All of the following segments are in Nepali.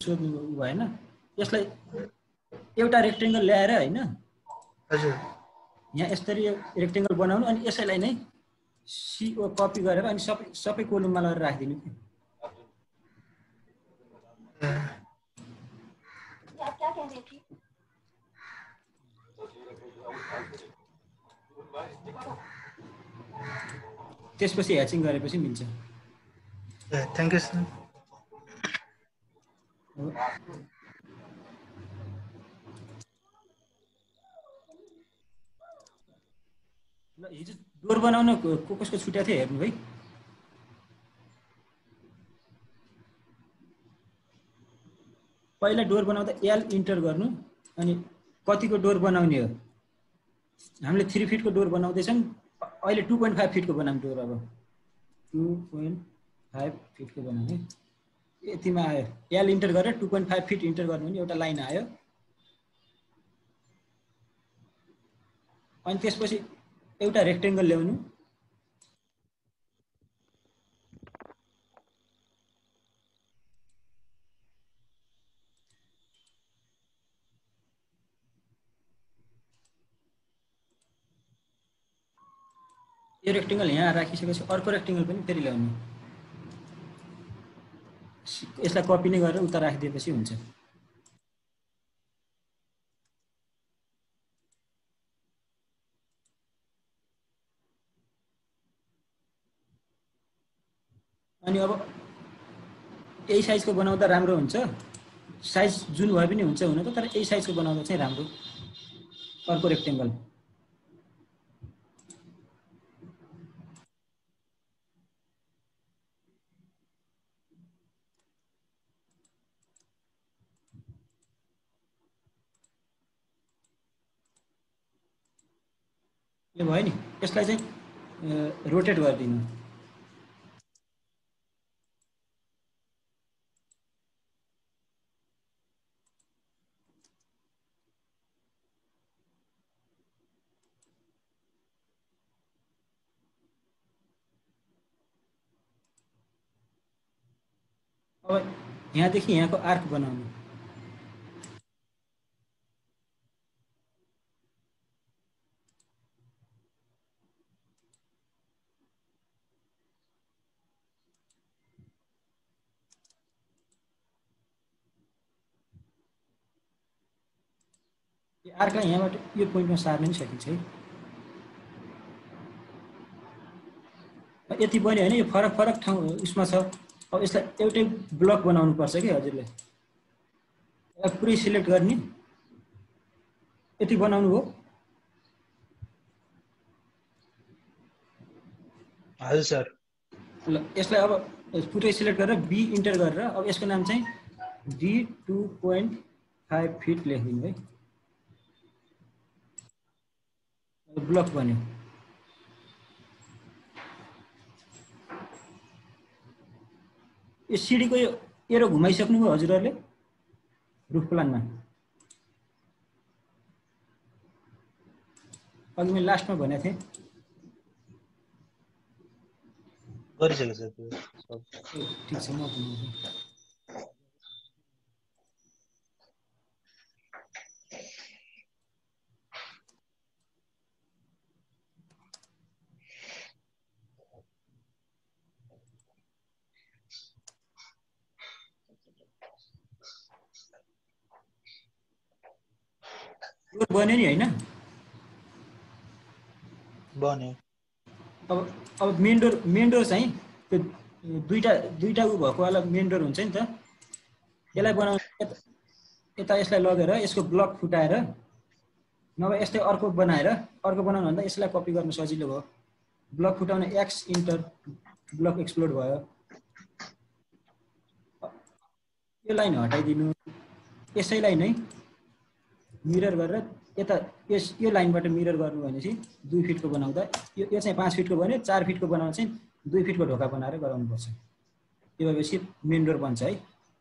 सोध्नु भएन यसलाई एउटा रेक्टेंगल ल्याएर हैन हजुर यहाँ यसरी रेक्टेंगल बनाउनु अनि यसैलाई नै CO कपी गरेर अनि सबै कोलममा लगाएर राखिदिनु के क्या कह रही थी त्यसपछि ह्याचिङ गरेपछि मिल्छ थ्यांक यू सर ल हिजो डोर बनाउन कसको छुट्या थियो हेर्नु है पहिला डोर बनाउँदा एल इन्टर गर्नु अनि कतिको डोर बनाउने हो हामीले 3 फिटको डोर बनाउँदैछौं अहिले 2.5 फिटको बनाऊँ डोर अब 2.5 फिटको बनाउने यतिमा आयो एल इन्टर गरेर 2.5 फिट इन्टर गर्नु भने एउटा लाइन आयो अनि त्यसपछि एउटा रेक्टेंगल ल्याउनु यो रेक्टेंगल यहाँ राखिसकेपछि अर्को रेक्टेंगल पनि फेरि ल्याउनु यसलाई कपी नै गरेर उता राखिदिएपछि हुन्छ अनि अब यही साइजको बनाउँदा राम्रो हुन्छ साइज जुन भए पनि हुन्छ हुन त तर यही साइजको बनाउँदा चाहिँ राम्रो अर्को रेक्टेंगल यो भयो नि यसलाई चाहिँ रोटेट गरिदिनु अब यहाँदेखि यहाँको आर्क बनाउनु यो आर्कलाई यहाँबाट यो पोइन्टमा सार्न पनि सकिन्छ है यति पनि हैन यो फरक फरक ठाउँ उसमा छ अब यसलाई एउटै ब्लक बनाउनु पर्छ के हजुरले पुरै सिलेक्ट गर्ने यति बनाउनु हो हजुर सर ल यसलाई अब पुरै सिलेक्ट गरेर बी इन्टर गरेर अब यसको नाम चाहिँ डी 2.5 फिट लेखिदिनु है ब्लक बन्यो यो सिडीको यो एरो घुमाइसक्नुभयो हजुरहरूले रुफ प्लानमा अघि मैले लास्टमा भनेको थिएँ गरिसकेको सर ठिक छ म भन्छु बन्यो नि हैन बन्यो अब मेन डोर चाहिँ त्यो दुईटा उ भएको वाला मेन डोर हुन्छ नि त यसलाई बनाउन यता यसलाई लगेर यसको ब्लक फुटाएर नभए यस्तै अर्को बनाएर अर्को बनाउनु भन्दा यसलाई कपी गर्न सजिलो भयो ब्लक फुटाउन एक्स इन्टर ब्लक एक्सप्लोड भयो यो लाइन हटाइदिनु यसैलाई नै मिरर गरेर यता यो लाइनबाट मिरर गर्नु भनेपछि 2 फिटको बनाउँदा यो चाहिँ 5 फिटको बन्यो 4 फिटको बनाउन चाहिँ 2 फिटको ढोका बनाएर गराउनु पर्छ त्यो भएपछि मेन डोर बन्छ है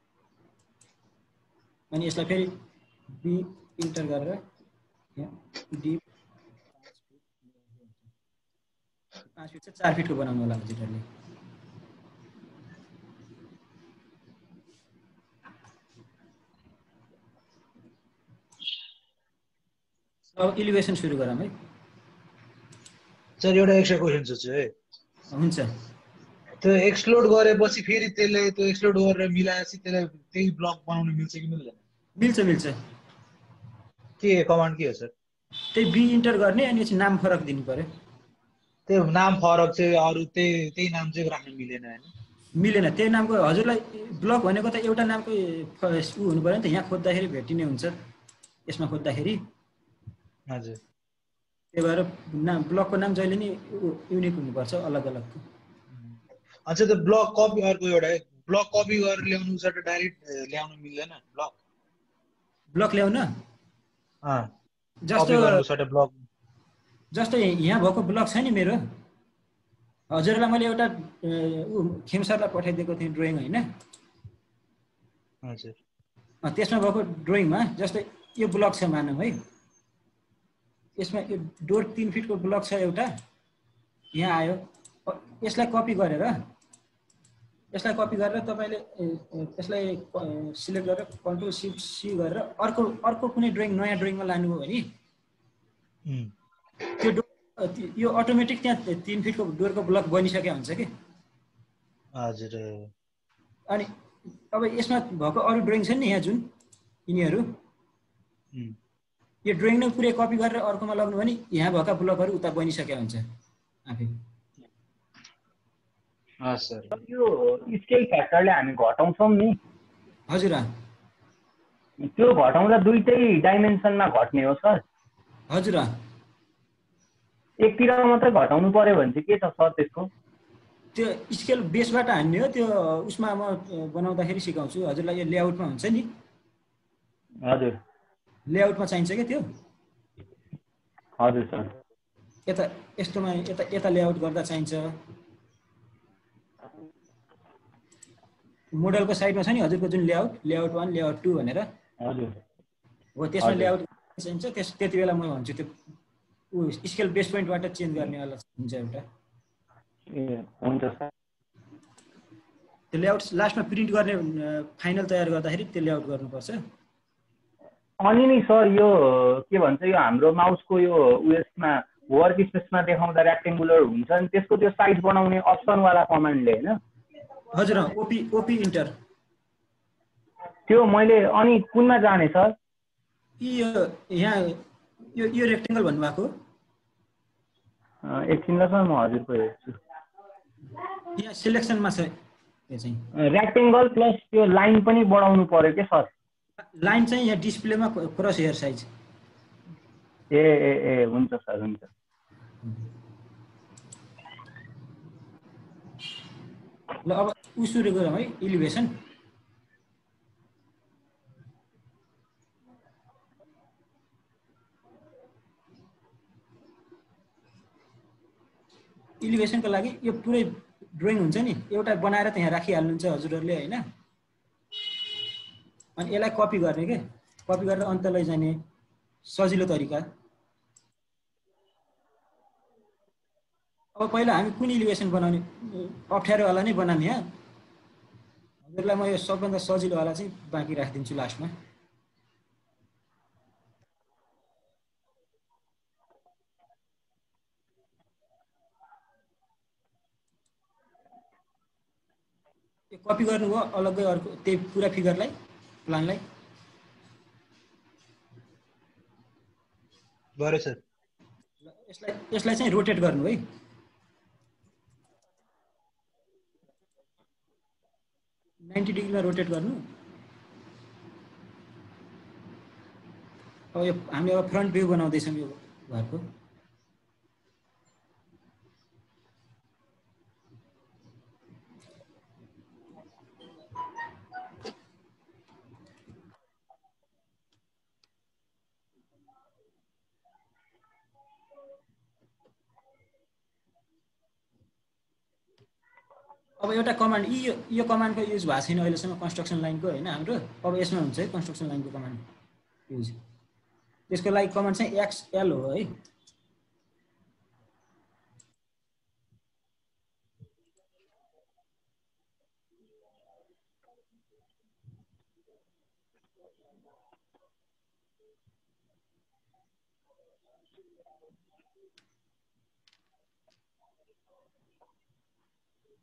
अनि यसलाई फेरि बी इन्टर गरेर यहाँ डी 5 फिट चाहिँ 4 फिटको बनाउनु होला हजुरहरूले अब इलिभेसन सुरु गरौँ है। सर एउटा एक्स्ट्रा क्वेसन सोध्छु है। हुन्छ। त्यो एक्सप्लोड गरेपछि फेरि त्यसले त्यो एक्सप्लोड गरेर मिलाएपछि त्यसलाई त्यही ब्लक बनाउन मिल्छ कि मिल्दैन? मिल्छ मिल्छ। के कमान्ड के हो सर? त्यही बी इन्टर गर्ने अनि यसपछि नाम फरक दिनु पर्यो। त्यो नाम फरक चाहिँ अरू त्यही नाम चाहिँ राख्न मिलेन हैन? मिलेन त्यही नामको हजुरलाई ब्लक भनेको त एउटा नामकै ऊ हुनु पर्यो नि त, यहाँ खोज्दाखेरि भेटिने हुन्छ यसमा खोज्दाखेरि। हजुर। त्यही भएर नाम ब्लकको नाम जहिले नि युनिक हुनुपर्छ अलग अलग। अच्छा त्यो ब्लक कपी अर्को एउटा ब्लक कपी गरेर ल्याउनु छ त डाइरेक्ट ल्याउन मिल्दैन ब्लक? ब्लक ल्याउन जस्तो कपी गर्नु छ त ब्लक जस्तो यहाँ भएको ब्लक छ नि मेरो, हजुरलाई मैले एउटा खेम सरलाई पठाइदिएको थिएँ ड्रइङ होइन। हजुर त्यसमा भएको ड्रइङमा जस्तै यो ब्लक छ मानौँ है, यसमा यो डोर 3 फिटको ब्लक छ एउटा, यहाँ आयो। यसलाई कपी गरेर तपाईँले यसलाई सिलेक्ट गरेर कन्ट्रोल सिफ्ट सी गरेर अर्को कुनै ड्रइङ नयाँ ड्रइङमा लानुभयो भने त्यो यो अटोमेटिक त्यहाँ 3 फिटको डोरको ब्लक बनिसकेको हुन्छ कि। हजुर। अनि अब यसमा भएको अरू ड्रइङ छन् नि यहाँ जुन यिनीहरू, यो ड्रइङ नै पुरै कपी गरेर अर्कोमा लग्नु भने यहाँ भएका ब्लकहरू उता बनिसकेको हुन्छ आफै। यो स्केल फ्याक्टरले हामी घटाउँछौँ नि, हजुर त्यो घटाउँदा दुईटै डाइमेन्सनमा घट्ने हो सर? हजुर एकतिर मात्रै घटाउनु पर्यो भने चाहिँ के छ सर त्यसको? त्यो स्केल बेसबाट हान्ने हो, त्यो उसमा म बनाउँदाखेरि सिकाउँछु हजुरलाई। यो लेआउटमा हुन्छ नि, हजुर लेआउटमा चाहिन्छ क्या त्यो। हजुर सर। यता यस्तोमा यता लेआउट गर्दा चाहिन्छ। मोडलको साइडमा छ नि हजुरको जुन लेआउट 1 लेआउट 2 भनेर, हजुर हो त्यसमा लेआउट चाहिन्छ। त्यति बेला म भन्छु त्यो स्केल बेस पोइन्टबाट चेन्ज गर्ने वाला हुन्छ एउटा। ए हुन्छ सर। त्यो लेआउट लास्टमा प्रिन्ट गर्ने फाइनल तयार गर्दाखेरि त्यो लेआउट गर्नुपर्छ। अनि नि सर यो के भन्छ, यो हाम्रो माउसको यो उयसमा वर्क स्पेसमा देखाउँदा रेक्टेङ्गुलर हुन्छ नि, त्यसको त्यो साइज बनाउने अप्सनवाला कमान्डले होइन? हजुर ओपी इन्टर। त्यो मैले अनि कुनमा जाने सर? यहाँ यो रेक्टेङ्गल भन्नुभएको एकछिन ल सर म हजुरको हेर्छु। यहाँ सिलेक्सनमा छ यो चाहिँ रेक्टेङ्गल प्लस त्यो लाइन पनि बढाउनु पर्यो के सर? लाइन चाहिँ यहाँ डिस्प्लेमा क्रस हेयर साइज। ए ए ए हुन्छ सर हुन्छ। ल अब सुरु गरौँ है इलिभेसन। इलिभेसनको लागि यो पुरै ड्रइङ हुन्छ नि, एउटा बनाएर त्यहाँ राखिहाल्नुहुन्छ हजुरहरूले होइन। अनि यसलाई कपी गर्ने के, कपी गरेर अन्त लैजाने सजिलो तरिका। अब पहिला हामी कुन इलिभेसन बनाउने, अप्ठ्यारोवाला नै बनाऊँ। यहाँ हजुरलाई म यो सबभन्दा सजिलोवाला चाहिँ बाँकी राखिदिन्छु लास्टमा। यो कपी गर्नुभयो अलग्गै अर्को त्यही पुरा फिगरलाई प्लानलाई गरे सर। यसलाई चाहिँ रोटेट गर्नु है। नाइन्टी डिग्रीमा रोटेट गर्नु। अब यो हामी अब फ्रन्ट भ्यू बनाउँदैछौँ यो घरको। अब एउटा कमान्ड यो कमान्डको युज भएको छैन अहिलेसम्म कन्स्ट्रक्सन लाइनको होइन हाम्रो। अब यसमा हुन्छ है कन्स्ट्रक्सन लाइनको कमान्ड युज। त्यसको लागि कमान्ड चाहिँ XL हो है।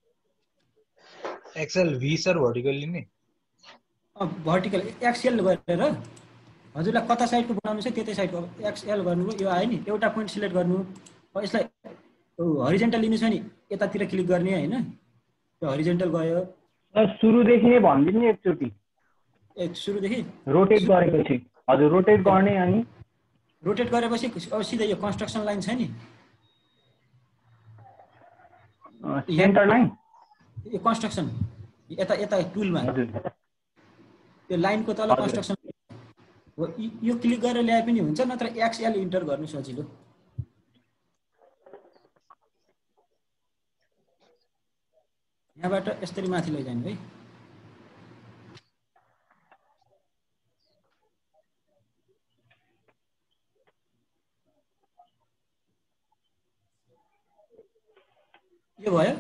एक्सेल भी सर भर्टिकल्ली नि भर्टिकल एक्सएल गरेर हजुरलाई कता साइडको बनाउनु छ त्यतै साइडको एक्सएल गर्नुभयो यो आयो नि एउटा पोइन्ट सिलेक्ट गर्नु यसलाई हरिजेन्टल लिनु छ नि यतातिर क्लिक गर्ने होइन यो हरिजेन्टल गयो सुरुदेखि नै भनिदिनु नि एकचोटि सुरुदेखि रोटेट गरेपछि हजुर रोटेट गर्ने अनि रोटेट गरेपछि अब सिधै यो कन्स्ट्रक्सन लाइन छ नि सेन्टर लाइन यो कन्स्ट्रक्सन यता यता टुलमा यो लाइनको तल कन्स्ट्रक्सन हो यो क्लिक गरेर ल्याए पनि हुन्छ नत्र एक्सएल इन्टर गर्नु सजिलो यहाँबाट यसरी माथि लैजानु है यो भयो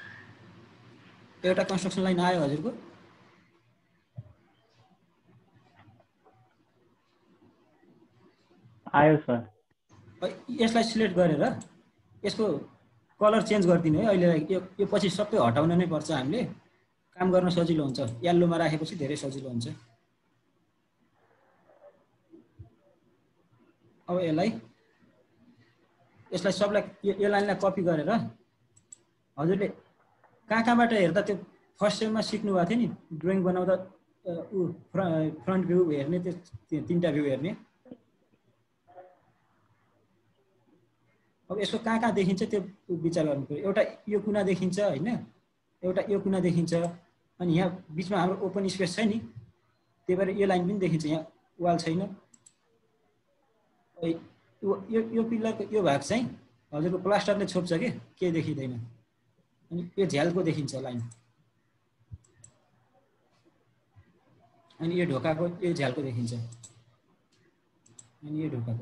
एउटा कन्स्ट्रक्सन लाइन आयो हजुरको आयो सर यसलाई सिलेक्ट गरेर यसको कलर चेन्ज गरिदिनु है अहिले यो पछि सबै हटाउन नै पर्छ हामीले काम गर्न सजिलो हुन्छ येल्लोमा राखेपछि धेरै सजिलो हुन्छ अब यसलाई सबलाई यो लाइनलाई कपी गरेर हजुरले कहाँबाट हेर्दा त्यो फर्स्ट सेममा सिक्नु भएको थियो नि ड्रइङ बनाउँदा फ्रन्ट भ्यू हेर्ने त्यो तीनटा भ्यू हेर्ने अब यसको कहाँ देखिन्छ त्यो विचार गर्नु पर्यो एउटा यो कुना देखिन्छ हैन एउटा यो कुना देखिन्छ अनि यहाँ बीचमा हाम्रो ओपन स्पेस छ नि त्यही भएर यो लाइन पनि देखिन्छ यहाँ वाल छैन यो पिलरको यो भाग चाहिँ हजुरको प्लास्टरले छोप्छ के देखिदैन अनि यो झ्यालको देखिन्छ लाइन अनि यो ढोकाको यो झ्यालको देखिन्छ अनि यो ढोकाको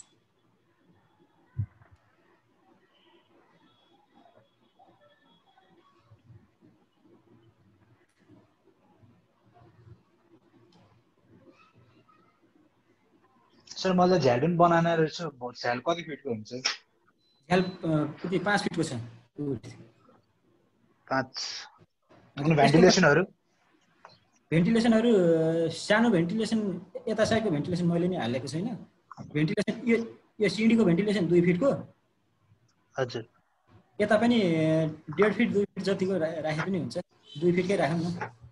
सर मलाई झ्याल पनि बनाएन रहेछ झ्याल कति फिटको हुन्छ झ्याल कति 5 फिटको छ 5 अनि भेन्टिलेसनहरु सानो भेन्टिलेसन यता साइडको भेन्टिलेसन मैले नि हालेको छैन भेन्टिलेसन यो सिडीको भेन्टिलेसन 2 फिटको हजुर यता पनि 1.5 फिट 2 फिट जतिको राखे पनि हुन्छ 2 फिटकै राखौँ न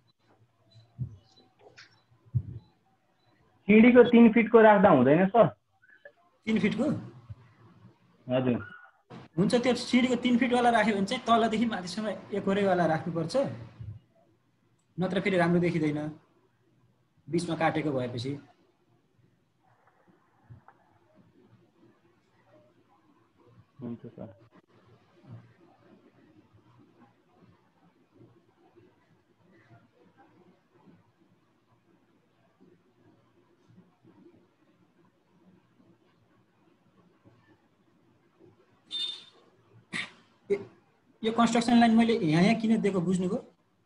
सिडीको 3 फिटको राख्दा हुँदैन सर 3 फिटको हजुर हुन्छ त्यो सिडीको 3 फिट वाला राख्यो भने चाहिँ तलदेखि माथिसम्म एकोरै वाला राख्नुपर्छ नत्र फेरि राम्रो देखिदैन बीचमा काटेको भएपछि हुन्छ सर यो कन्स्ट्रक्सन लाइन मैले यहाँ किन दिएको बुझ्नुभयो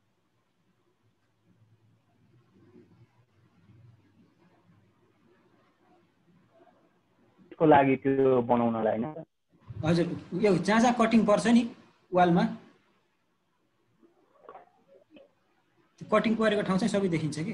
को लागि त्यो बनाउनलाई हैन हजुर यो जहाँ कटिङ पर्छ नि वालमा कटिङ परेको ठाउँ चाहिँ सबै देखिन्छ कि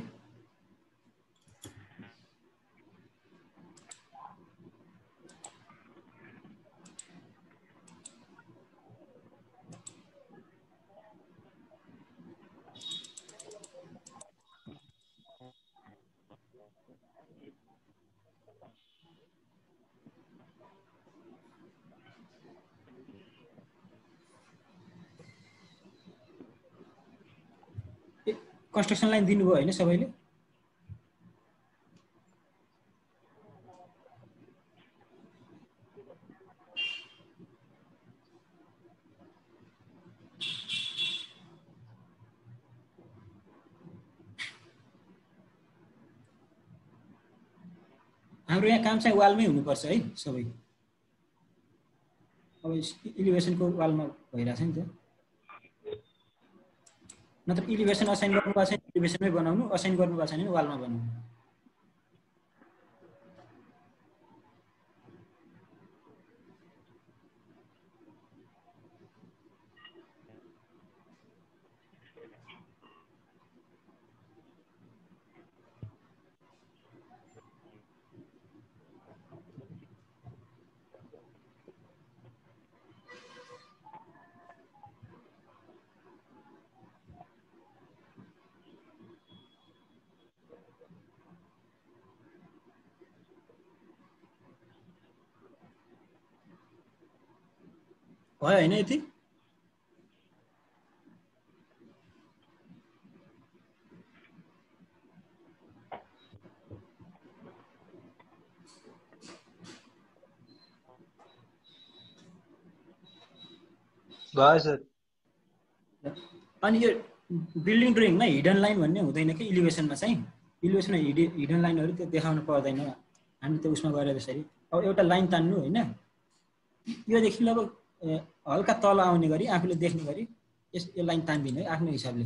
कन्स्ट्रक्सन लाइन दिनुभयो हैन सबैले हाम्रो यहाँ काम चाहिँ वालमै हुनुपर्छ है सबै अब इलिभेसनको वालमा भइरहेछ नि त नत्र इलिभेसन असाइन गर्नुभएको छैन इलिभेसनमै बनाउनु असाइन गर्नुभएको छैन भने वालमा बनाउनु भयो हैन यति भयो सर अनि यो बिल्डिङ ड्रइङमा हिडन लाइन भन्ने हुँदैन कि इलिभेसनमा चाहिँ इलिभेसनमा हिडन लाइनहरु त्यो देखाउन पर्दैन हामी त्यो उसमा गरे त्यसरी अब एउटा लाइन तान्नु हैन योदेखि लगभग हल्का तल आउने गरी आफूले देख्ने गरी यो लाइन तान्दिनु है आफ्नो हिसाबले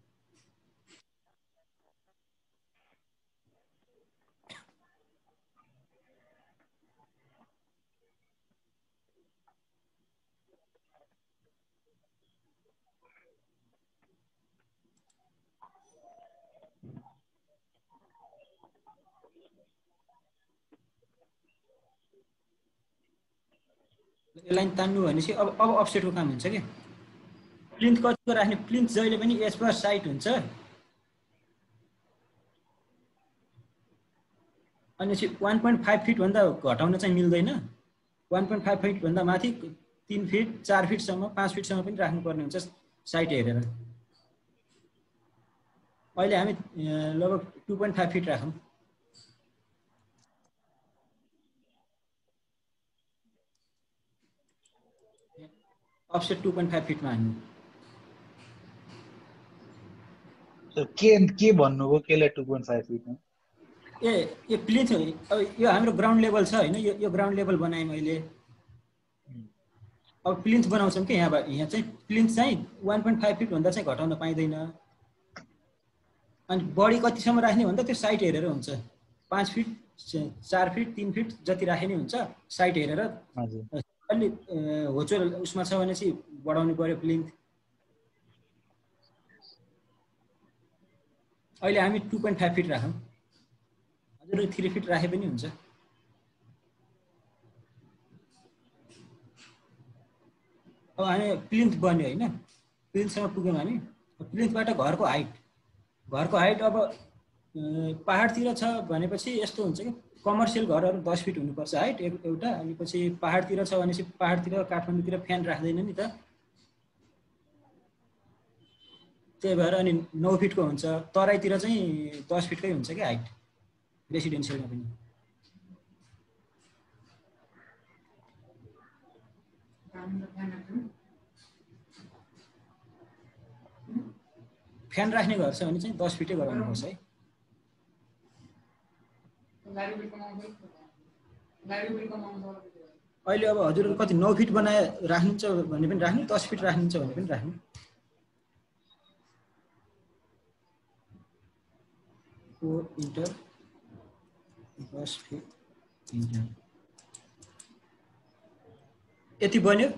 यो लाइन तान्नु भनेपछि अब अफसेटको काम हुन्छ के प्लिन्थ कतिको राख्ने प्लिन्थ जहिले पनि एज पर साइट हुन्छ अनि 1.5 फिट भन्दा घटाउन चाहिँ मिल्दैन 1.5 फिट भन्दा माथि 3 फिट 4 फिट सम्म 5 फिट सम्म पनि राख्नु पर्ने हुन्छ साइट हेरेर अहिले हामी लगभग 2.5 फिट राखौं अफसेट 2.5 फिट मा हान्नु सर के भन्नुभयो केलाई 2.5 फिट मा यो प्लिन्थ अब यो हाम्रो ग्राउन्ड लेभल छ हैन यो ग्राउन्ड लेभल बनाए मैले अब प्लिन्थ बनाउँछौं के यहाँ चाहिँ प्लिन्थ चाहिँ 1.5 फिट भन्दा चाहिँ घटाउन पाइदैन अनि बडी कतिसम्म राख्ने भन्दा त्यो साइट हेरेर हुन्छ 5 फिट 4 फिट 3 फिट जति राखे नि हुन्छ साइट हेरेर हजुर अलि होचो उसमा छ भने चाहिँ बढाउनु पर्यो प्लिन्थ अहिले हामी 2.5 फिट राखौं हजुर 3 फिट राखे पनि हुन्छ अब हामी प्लिन्थ बन्यो हैन प्लिन्थसम्म पुग्यौं हामी प्लिन्थबाट घरको हाइट अब पहाडतिर छ भनेपछि यस्तो हुन्छ कि कमर्सियल घरहरु 10 फिट हुनुपर्छ हाइट एउटा अनि पछि पहाडतिर छ भनेपछि पहाडतिर काठमाडौँतिर फ्यान राख्दैन नि त त्यही भएर अनि 9 फिटको हुन्छ तराईतिर चाहिँ 10 फिटकै हुन्छ के हाइट रेसिडेन्शियलमा पनि फ्यान राख्ने घर छ भने चाहिँ 10 फिटै गराउनु पर्छ है अहिले अब हजुरहरु कति 9 फिट बनाए राख्नुहुन्छ भने पनि राख्नु 10 फिट राख्नुहुन्छ भने पनि राख्नु इन्टर 10 फिट इन्टर यति बन्यो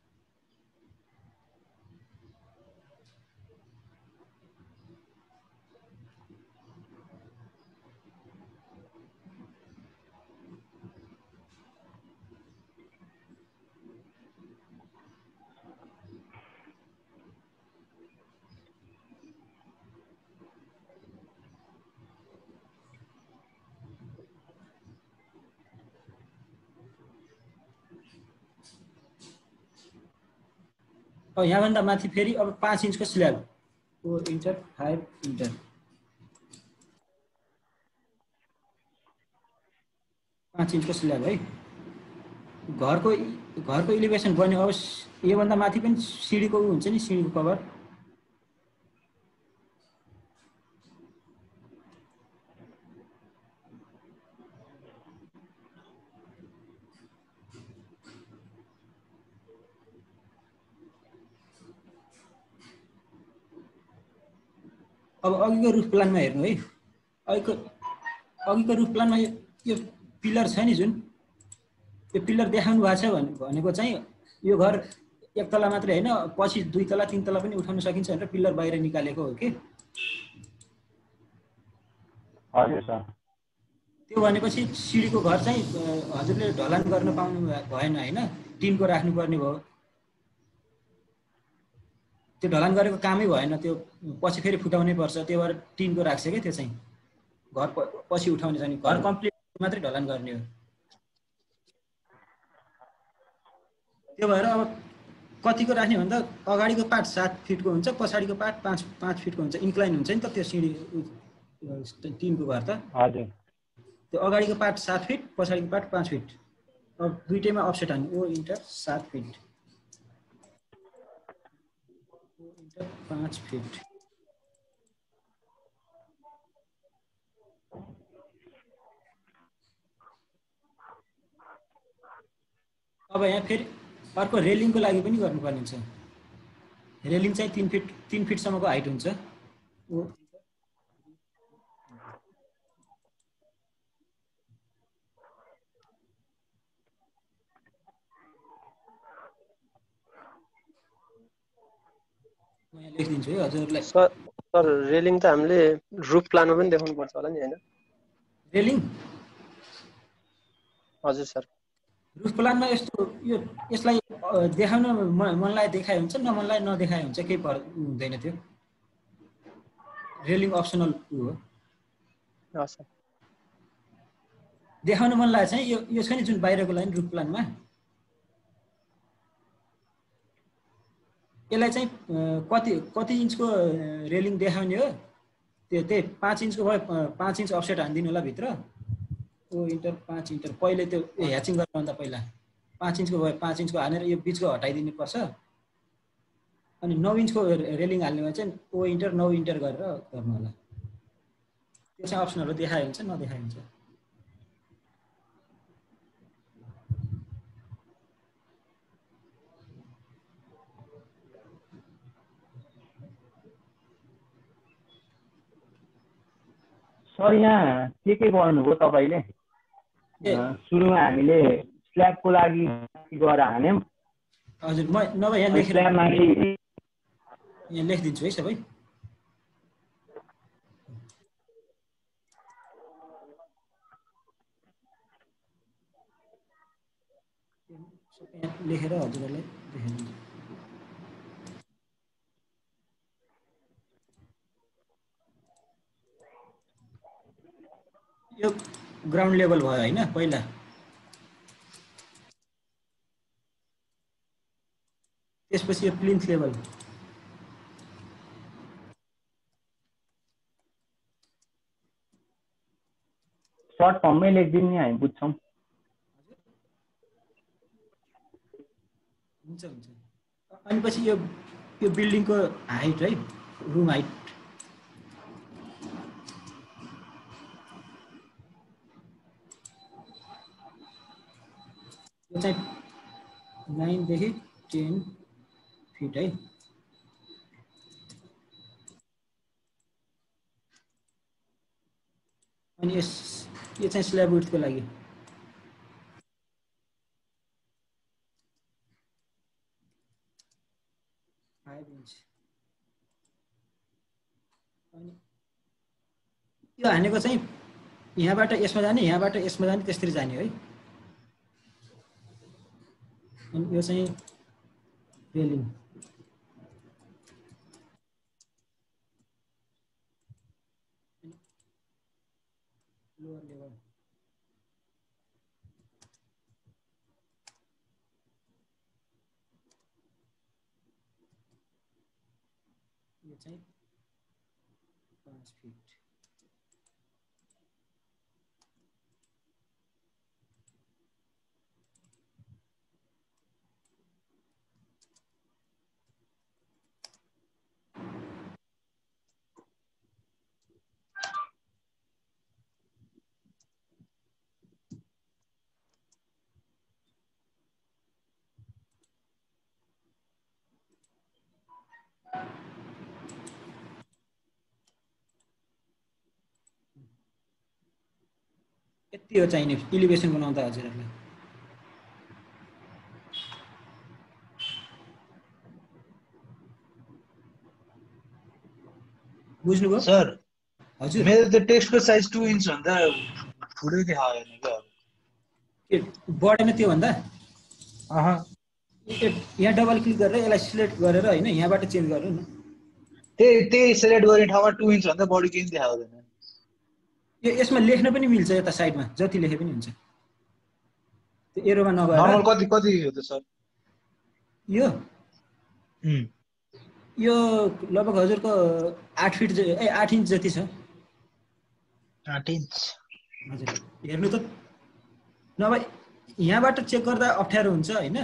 अब यहाँभन्दा माथि फेरि अब 5 इन्चको स्ल्याब 4 इन्टर 5 इन्टर 5 इन्चको स्ल्याब है घरको इलिभेसन बन्यो अब योभन्दा माथि पनि सिडीको हुन्छ नि सिडीको कभर अब अघिको रुफ प्लानमा हेर्नु है अघिको रुफ प्लानमा यो पिलर छ नि जुन यो पिलर देखाउनु भएको छ भनेको चाहिँ यो घर एक तला मात्रै हैन पछि 2 तला 3 तला पनि उठाउन सकिन्छ भनेर पिलर बाहिर निकालेको हो के हजुर सर त्यो भनेपछि सिडीको घर चाहिँ हजुरले ढलान गर्न पाउनु भएन हैन टिनको राख्नु पर्ने भयो त्यो ढलान गरेको कामै भएन त्यो पछि फेरि फुटाउनै पर्छ त्यो भएर टिनको राख्छ के त्यो चाहिँ घर पछि उठाउने चाहिँ घर कम्प्लिट मात्रै ढलान गर्ने हो त्यो भएर अब कतिको राख्ने भन्दा अगाडिको पार्ट 7 फिटको हुन्छ, पछाडिको पार्ट 5 फिटको हुन्छ। इन्क्लाइन हुन्छ नि त त्यो सिडी टिनको घर त। हजुर त्यो अगाडिको पार्ट 7 फिट, पछाडिको पार्ट 5 फिट। अब दुईटैमा अफसेट हाल्नु, O enter 7 feet, O enter 5 feet. अब यहाँ फेरि अर्को रेलिङको लागि पनि गर्नुपर्ने हुन्छ। रेलिङ चाहिँ 3 फिटसम्मको हाइट हुन्छ। ओ म यहाँ लेखिदिन्छु है हजुरहरूलाई। सर रेलिङ त हामीले रुफ प्लानमा पनि देखाउनु पर्छ होला नि हैन? रेलिङ हजुर सर। रुफ प्लानमा यसलाई देखाउन मनलाई देखाइ हुन्छ, नमनलाई नदेखाइ हुन्छ, केही हुँदैन त्यो। रेलिङ अप्सनल हो। हस् सर। देखाउन मन लाग्छ चाहिँ यो छ नि जुन बाहिरको लाइन रुफ प्लानमा, यसलाई चाहिँ कति इन्चको रेलिङ देखाउने हो, त्यही 5 इन्चको भयो 5 इन्च अफसेट हानिदिनु होला भित्र। ओ इन्टर 5 इन्टर पहिले त्यो ह्याचिङ गर्नुभन्दा पहिला 5 इन्चको भयो 5 इन्चको हानेर यो बिचको हटाइदिनु पर्छ। अनि 9 इन्चको रेलिङ हाल्ने भने चाहिँ ओ इन्टर 9 इन्टर गरेर गर्नु होला। त्यो चाहिँ अप्सनहरू देखाइ हुन्छ, नदेखाइ हुन्छ। सर यहाँ के गर्नुभयो तपाईँले? सुरुमा हामीले स्ल्याबको लागि गएर हान्यौँ। हजुर म नभए यहाँ लेखेर यहाँ लेखिदिन्छु है सबै। लेखेर हजुरहरूलाई देखाइदिन्छु। यो ग्राउन्ड लेभल भयो हैन पहिला, त्यसपछि यो प्लिन्थ लेभल, सर्ट फर्ममै लेखिदिनु नि, हामी बुझ्छौँ। हुन्छ हुन्छ। अनि पछि यो बिल्डिङको हाइट है, रुम हाइट यो चाहिँ 9 देखि 10 फिट है। अनि यो चाहिँ स्ल्याब विड्थको लागि अनि यो हानेको चाहिँ यहाँबाट यसमा जाने, यहाँबाट यसमा जाने, त्यसरी जाने है। अनि यो चाहिँ रेलिङ लोअर लेभल, यो चाहिँ 5 फिट। यति हो चाहिने इलिभेसन बनाउँदा हजुरहरूलाई। बुझ्नुभयो सर? हजुर मेरो त टेक्स्टको साइज 2 इन्च भन्दा ठुलै देखायो नि क्या। बढेन त्यो भन्दा? अह यहाँ डबल क्लिक गरेर यसलाई सिलेक्ट गरेर हैन यहाँबाट चेन्ज गर्नु न। त्यही सिलेक्ट गर्ने ठाउँमा 2 इन्च भन्दा बढी केही देखाउँदैन। यो यसमा लेख्न पनि मिल्छ, यता साइडमा जति लेखे पनि हुन्छ। त्यो एरोमा नगएर नर्मल कति हो त सर? यो उम्, यो लगभग हजुरको 8 फिट 8 इन्च जति छ 8 इन्च। हजुर हेर्नु त नभए यहाँबाट चेक गर्दा अप्ठ्यारो हुन्छ हैन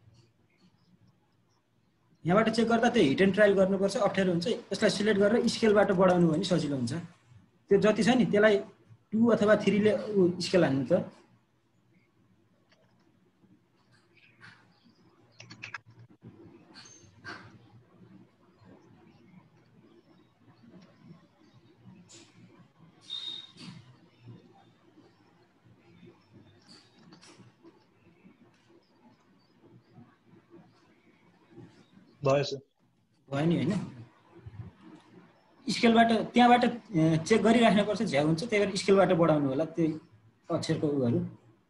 यहाँबाट चेक गर्दा त्यो हिट एन्ड ट्रायल गर्नुपर्छ अप्ठ्यारो हुन्छ यसलाई सिलेक्ट गरेर स्केलबाट बढाउनु भने सजिलो हुन्छ त्यो जति छ नि त्यसलाई 2 अथवा 3 ले स्केल हान्नु त भएछ। भयो नि हैन स्केलबाट त्यहाँबाट चेक गरिराख्नुपर्छ झ्याउ हुन्छ त्यही भएर स्केलबाट बढाउनु होला त्यो अक्षरको उहरू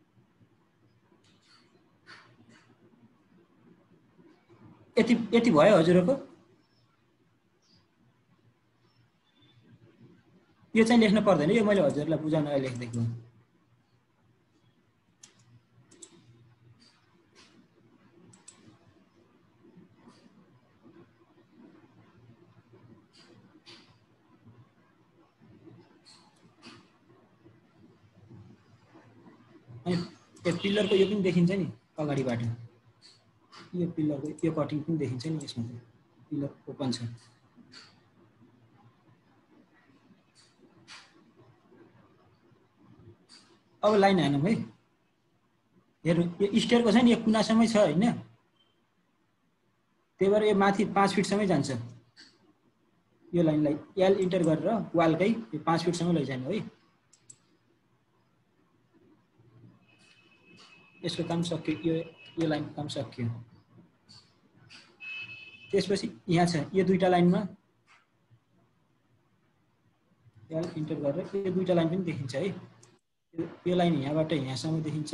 यति भयो हजुरको यो चाहिँ लेख्न पर्दैन यो मैले हजुरलाई बुझाउनलाई लेख्दिएको अनि यो पिलरको यो पनि देखिन्छ नि अगाडिबाट यो पिलरको यो कटिङ पनि देखिन्छ नि यसमा पिलर ओपन छ अब लाइन हानौँ है हेर्नु यो स्टेयरको छ नि यो कुनासम्मै छ हैन त्यही भएर यो माथि 5 फिटसम्मै जान्छ यो लाइनलाई एल इन्टर गरेर वालकै यो 5 फिटसम्म लैजानु है यसको काम सक्यो यो लाइनको काम सक्यो त्यसपछि यहाँ छ यो दुईटा लाइनमा एल इन्टर गरेर यो दुईटा लाइन पनि देखिन्छ है यो लाइन यहाँबाट यहाँसम्म देखिन्छ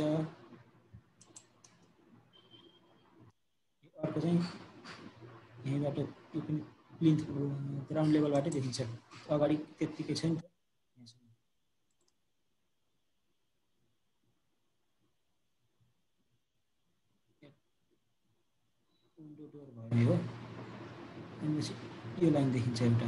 अर्को चाहिँ यहीँबाट यो पनि प्लिन्थ ग्राउन्ड लेभलबाटै देखिन्छ अगाडि त्यतिकै छ नि त यहाँसम्म विन्डो डोर भयो हो अनि यो लाइन देखिन्छ एउटा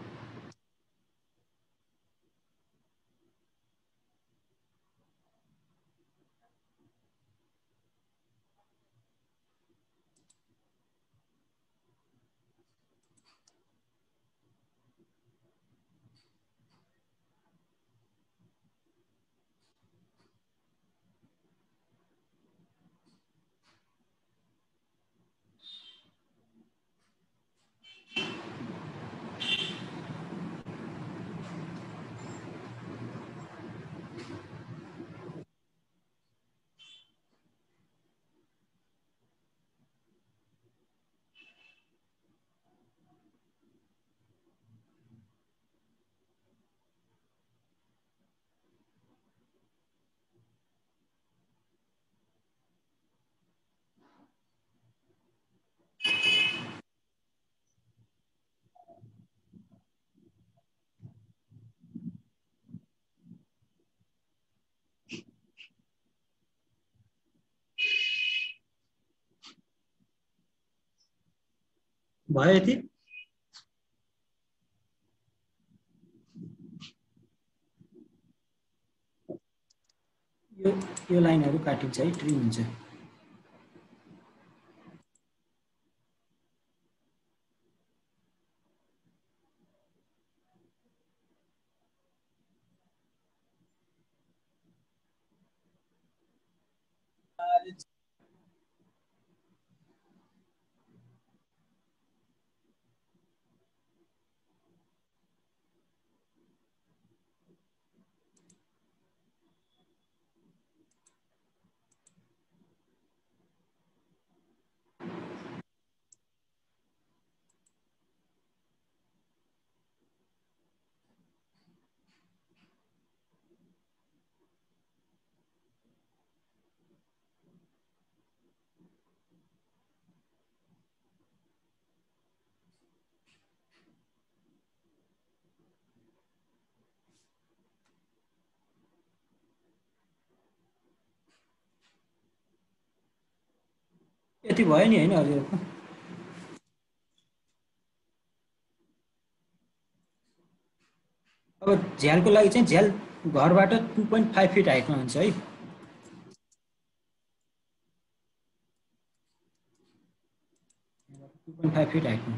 भयो यति यो लाइनहरु काटिन्छ है ट्रिम हुन्छ यति भयो नि हैन हजुरको अब झ्यालको लागि चाहिँ झ्याल घरबाट 2.5 फिट हाइटमा हुन्छ है। 2.5 फिट हाइटमा।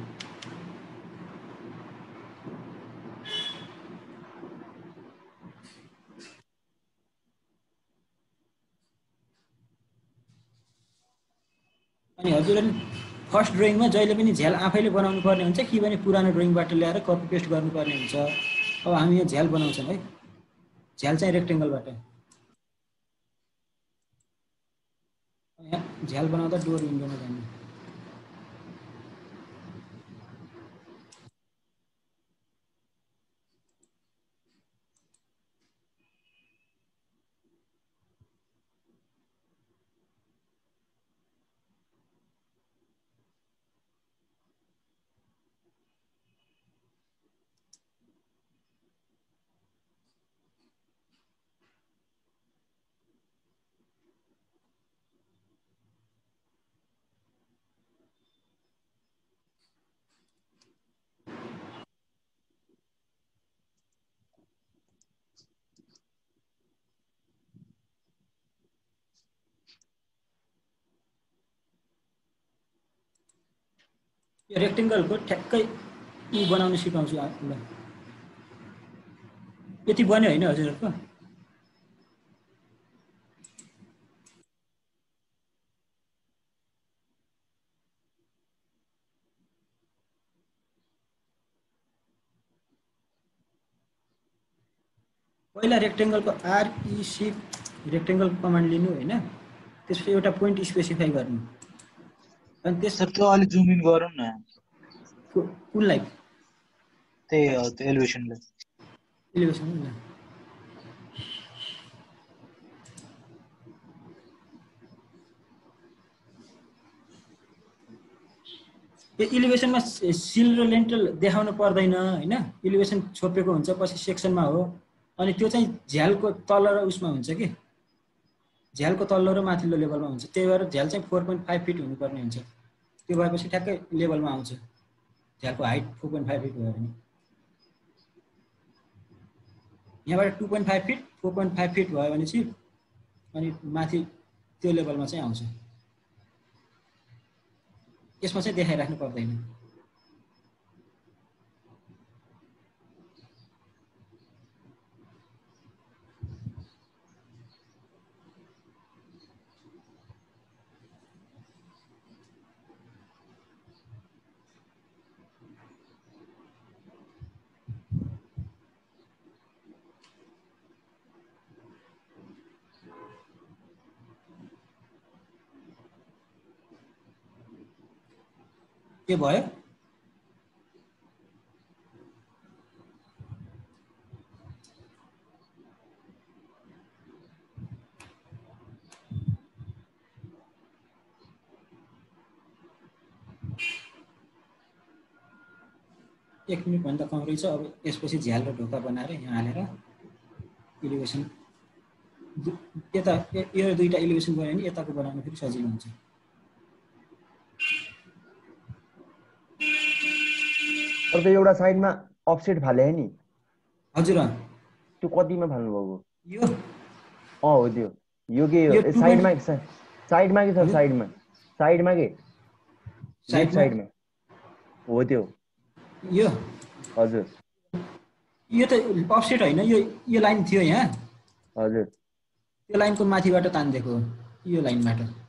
अनि हजुरले फर्स्ट ड्रइङमा जहिले पनि झ्याल आफैले बनाउनु पर्ने हुन्छ कि भने पुरानो ड्रइङबाट ल्याएर कपी पेस्ट गर्नुपर्ने हुन्छ? अब हामी यहाँ झ्याल बनाउँछौँ है, झ्याल चाहिँ रेक्टेङ्गलबाट। यहाँ झ्याल बनाउँदा डोर विन्डोमा जाने। यो रेक्टेङ्गलको ठ्याक्कै बनाउन सिकाउँछु आफूलाई। यति बन्यो होइन हजुरहरूको? पहिला रेक्टेङ्गलको REC रेक्टेङ्गल कमान्ड लिनु होइन, त्यसपछि एउटा पोइन्ट स्पेसिफाई गर्नु। अनि सर त्यो अलि जुम इन गरौँ न। कुनलाई? त्यही त्यो एलिभेसनलाई। एलिभेसन ल। यो एलिभेसनमा सिल र लेन्टल देखाउन पर्दैन होइन, एलिभेसन छोपेको हुन्छ पछि सेक्सनमा हो। अनि त्यो चाहिँ झ्यालको तल र उसमा हुन्छ कि, झ्यालको तल्लो र माथिल्लो लेभलमा हुन्छ। त्यही भएर झ्याल चाहिँ 4.5 फिट हुनुपर्ने हुन्छ। त्यो भएपछि ठ्याक्कै लेभलमा आउँछ। झ्यालको हाइट 4.5 फिट भयो भने यहाँबाट 2.5 फिट 4.5 फिट भयो भने चाहिँ अनि माथि त्यो लेभलमा चाहिँ आउँछ। यसमा चाहिँ देखाइराख्नु पर्दैन। के भयो? एक मिनटभन्दा कम रहेछ। अब यसपछि झ्याल र ढोका बनाएर यहाँ हालेर एलिभेसन यता यो दुईटा एलिभेसन बनायो भने यताको बनाउनु फेरि सजिलो हुन्छ। तर त्यो एउटा साइडमा अफसेट फाले नि। हजुर त्यो कतिमा फाल्नु भएको? यो हो त्यो। यो के हो? साइडमा के छ? साइडमा के? साइडमा हो त्यो। यो हजुर यो त अफसेट होइन, यो लाइन थियो यहाँ। हजुर त्यो लाइनको माथिबाट तान्दिएको हो, यो लाइनबाट।